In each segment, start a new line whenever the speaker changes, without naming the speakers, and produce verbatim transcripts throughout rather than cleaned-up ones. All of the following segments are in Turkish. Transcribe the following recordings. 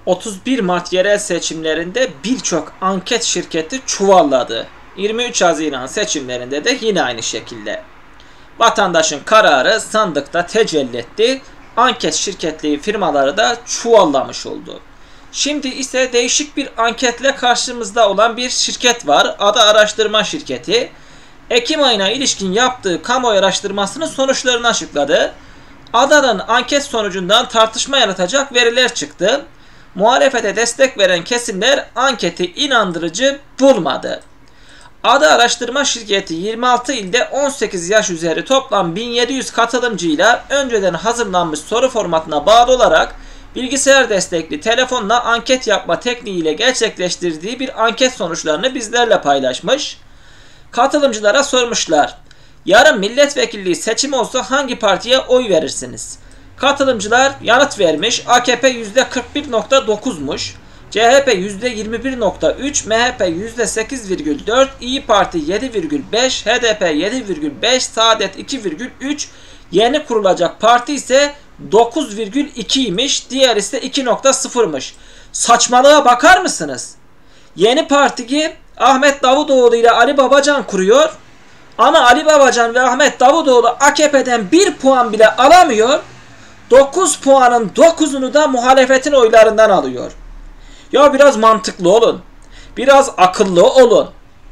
otuz bir Mart yerel seçimlerinde birçok anket şirketi çuvalladı. yirmi üç Haziran seçimlerinde de yine aynı şekilde. Vatandaşın kararı sandıkta tecelli etti. Anket şirketleri firmaları da çuvallamış oldu. Şimdi ise değişik bir anketle karşımızda olan bir şirket var. Ada Araştırma Şirketi. Ekim ayına ilişkin yaptığı kamuoyu araştırmasının sonuçlarını açıkladı. Ada'nın anket sonucundan tartışma yaratacak veriler çıktı. Muhalefete destek veren kesimler anketi inandırıcı bulmadı. Ada Araştırma Şirketi yirmi altı ilde on sekiz yaş üzeri toplam bin yedi yüz katılımcıyla önceden hazırlanmış soru formatına bağlı olarak bilgisayar destekli telefonla anket yapma tekniğiyle gerçekleştirdiği bir anket sonuçlarını bizlerle paylaşmış. Katılımcılara sormuşlar. Yarın milletvekilliği seçimi olsa hangi partiye oy verirsiniz? Katılımcılar yanıt vermiş. A K P yüzde kırk bir nokta dokuzmuş. C H P yüzde yirmi bir nokta üç, M H P yüzde sekiz virgül dört, İyi Parti yedi virgül beş, H D P yedi virgül beş, Saadet iki virgül üç, yeni kurulacak parti ise dokuz virgül ikiymiş, diğer ise iki nokta sıfırmış. Saçmalığa bakar mısınız? Yeni partiyi Ahmet Davutoğlu ile Ali Babacan kuruyor. Ama Ali Babacan ve Ahmet Davutoğlu A K P'den bir puan bile alamıyor. dokuz puanın dokuzunu da muhalefetin oylarından alıyor. Ya biraz mantıklı olun. Biraz akıllı olun.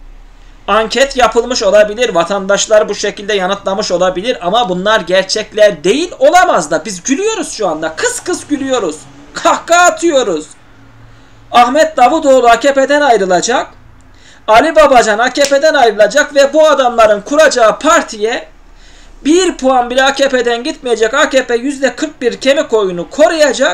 Anket yapılmış olabilir. Vatandaşlar bu şekilde yanıtlamış olabilir. Ama bunlar gerçekler değil, olamaz da. Biz gülüyoruz şu anda. Kıs kıs gülüyoruz. Kahkaha atıyoruz. Ahmet Davutoğlu A K P'den ayrılacak. Ali Babacan A K P'den ayrılacak ve bu adamların kuracağı partiye bir puan bile A K P'den gitmeyecek. A K P yüzde kırk bir kemik oyunu koruyacak.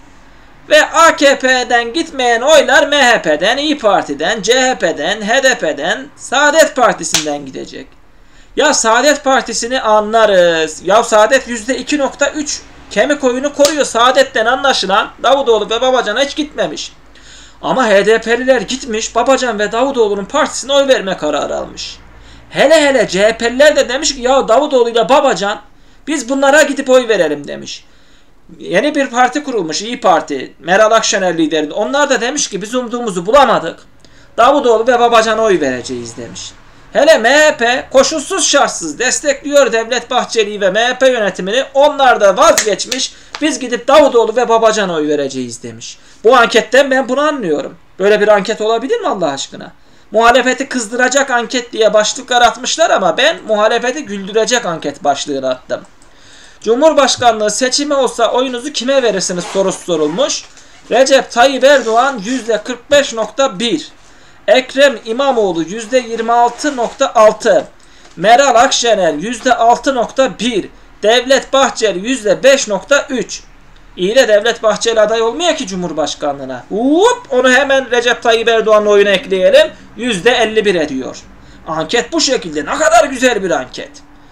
Ve A K P'den gitmeyen oylar M H P'den, İyi Parti'den, C H P'den, H D P'den, Saadet Partisi'nden gidecek. Ya Saadet Partisi'ni anlarız. Ya Saadet yüzde iki nokta üç kemik oyunu koruyor. Saadet'ten anlaşılan Davutoğlu ve Babacan'a hiç gitmemiş. Ama H D P'liler gitmiş, Babacan ve Davutoğlu'nun partisine oy verme kararı almış. Hele hele C H P'liler de demiş ki ya Davutoğlu ile Babacan biz bunlara gidip oy verelim demiş. Yeni bir parti kurulmuş, İyi Parti, Meral Akşener liderinde. Onlar da demiş ki biz umduğumuzu bulamadık. Davutoğlu ve Babacan'a oy vereceğiz demiş. Hele M H P koşulsuz şartsız destekliyor Devlet Bahçeli'yi ve M H P yönetimini. Onlar da vazgeçmiş. Biz gidip Davutoğlu ve Babacan'a oy vereceğiz demiş. Bu anketten ben bunu anlıyorum. Böyle bir anket olabilir mi Allah aşkına? Muhalefeti kızdıracak anket diye başlıklar atmışlar ama ben muhalefeti güldürecek anket başlığını attım. Cumhurbaşkanlığı seçimi olsa oyunuzu kime verirsiniz sorusu sorulmuş. Recep Tayyip Erdoğan yüzde kırk beş nokta bir, Ekrem İmamoğlu yüzde yirmi altı nokta altı, Meral Akşener yüzde altı nokta bir, Devlet Bahçeli yüzde beş nokta üç. İyi de Devlet Bahçeli aday olmuyor ki Cumhurbaşkanlığına. Uuup, onu hemen Recep Tayyip Erdoğan'ın oyuna ekleyelim. yüzde elli bir ediyor. Anket bu şekilde. Ne kadar güzel bir anket.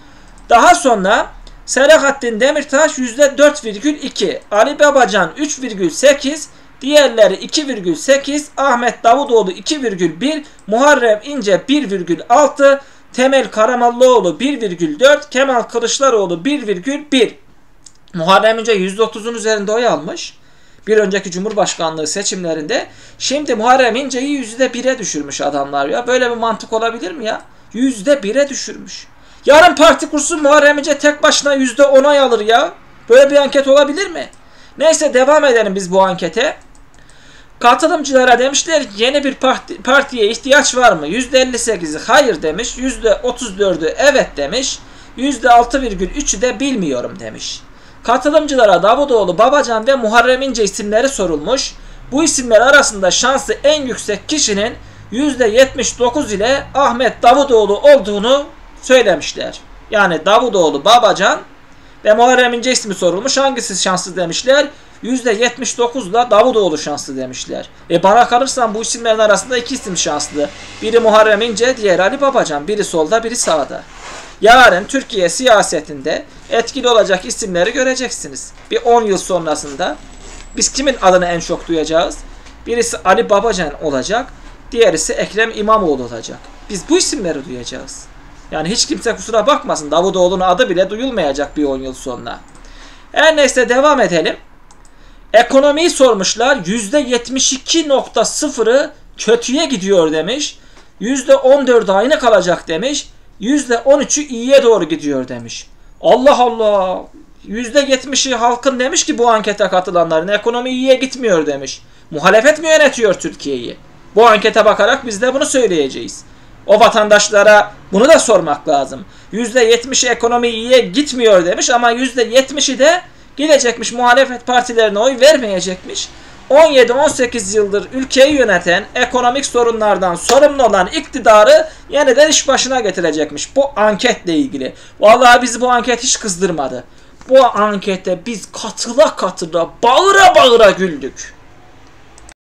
Daha sonra Selahattin Demirtaş yüzde dört virgül iki, Ali Babacan üç virgül sekiz, diğerleri iki virgül sekiz, Ahmet Davutoğlu iki virgül bir, Muharrem İnce bir virgül altı, Temel Karamollaoğlu bir virgül dört, Kemal Kılıçdaroğlu bir virgül bir. Muharrem İnce yüzde otuzun üzerinde oy almış. Bir önceki Cumhurbaşkanlığı seçimlerinde. Şimdi Muharrem İnce'yi yüzde bire düşürmüş adamlar ya. Böyle bir mantık olabilir mi ya? yüzde bire düşürmüş. Yarın parti kursun Muharrem İnce tek başına yüzde on oy alır ya. Böyle bir anket olabilir mi? Neyse devam edelim biz bu ankete. Katılımcılara demişler yeni bir parti, partiye ihtiyaç var mı? yüzde elli sekizi hayır demiş. yüzde otuz dördü evet demiş. yüzde altı virgül üçü de bilmiyorum demiş. Katılımcılara Davutoğlu, Babacan ve Muharrem İnce isimleri sorulmuş. Bu isimler arasında şansı en yüksek kişinin yüzde yetmiş dokuz ile Ahmet Davutoğlu olduğunu söylemişler. Yani Davutoğlu, Babacan ve Muharrem İnce ismi sorulmuş. Hangisi şanslı demişler? yüzde yetmiş dokuz ile Davutoğlu şanslı demişler. E bana kalırsa bu isimlerin arasında iki isim şanslı. Biri Muharrem İnce, diğeri Ali Babacan. Biri solda, biri sağda. Yarın Türkiye siyasetinde etkili olacak isimleri göreceksiniz. Bir on yıl sonrasında biz kimin adını en çok duyacağız? Birisi Ali Babacan olacak, diğerisi Ekrem İmamoğlu olacak. Biz bu isimleri duyacağız. Yani hiç kimse kusura bakmasın, Davutoğlu'nun adı bile duyulmayacak bir on yıl sonra. Her neyse devam edelim. Ekonomiyi sormuşlar. yüzde yetmiş iki nokta sıfırı kötüye gidiyor demiş. yüzde on dördü aynı kalacak demiş. yüzde on üçü iyiye doğru gidiyor demiş. Allah Allah. yüzde yetmişi halkın demiş ki bu ankete katılanların ekonomi iyiye gitmiyor demiş. Muhalefet mi yönetiyor Türkiye'yi? Bu ankete bakarak biz de bunu söyleyeceğiz. O vatandaşlara bunu da sormak lazım. yüzde yetmişi ekonomi iyiye gitmiyor demiş ama yüzde yetmişi de gidecekmiş muhalefet partilerine oy vermeyecekmiş. on yedi on sekiz yıldır ülkeyi yöneten, ekonomik sorunlardan sorumlu olan iktidarı yeniden iş başına getirecekmiş. Bu anketle ilgili. Vallahi bizi bu anket hiç kızdırmadı. Bu ankete biz katıla katıla, bağıra bağıra güldük.